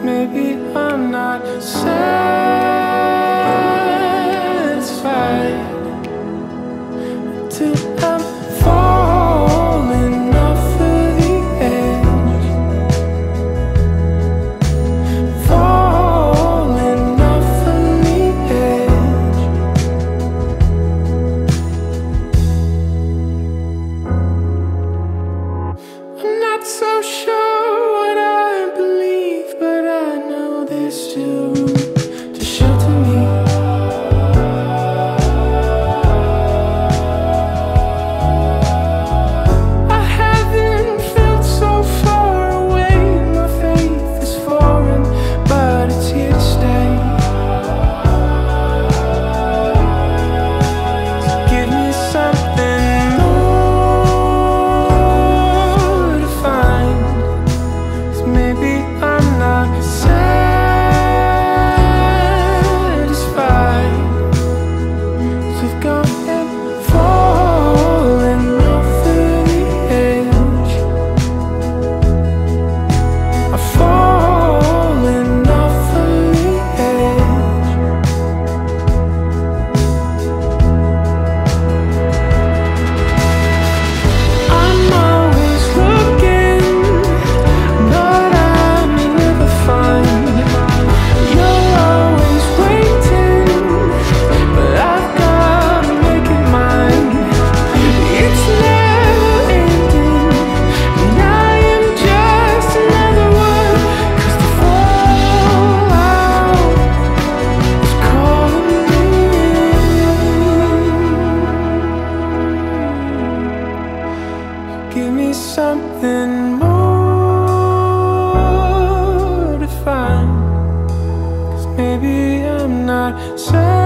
maybe I'm not satisfied till I'm falling off of the edge, falling off of the edge. I'm not so sure what I believe, but I know there's still room to shelter me. I haven't felt so far away. My faith is foreign, but it's here to stay. So give me something more to find, 'cause maybe I'm not satisfied. So I've gone and fallen off of the edge. I've fallen off of the edge. I'm always looking, but I never find. You're always waiting, but I've gotta make it mine. It's never ending, and I am just another one. 'Cause the fallout is calling me in. Give me something more to find, 'cause maybe I'm not satisfied.